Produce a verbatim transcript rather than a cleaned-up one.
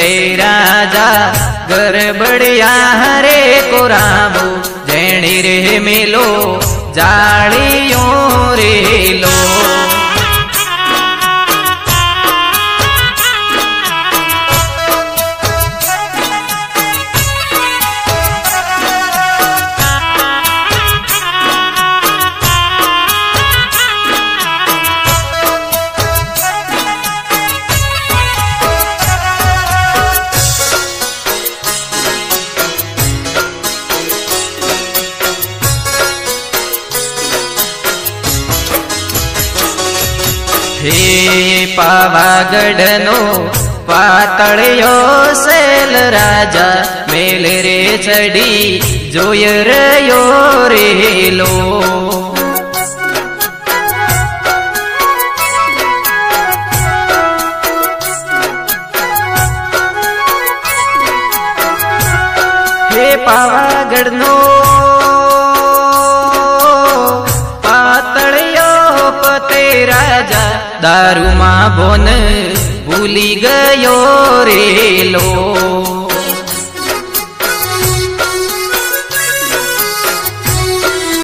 पते राजा गरबड़िया हरे को राबू जैणी रे मेलो जालियों रे लो। हे पावागढ़नो पातळियो सेल राजा मेल रे चढ़ी जोय रयो रे लो। हे पावागढ़नो राजा दारू मां बोन भूली गयो रे लो।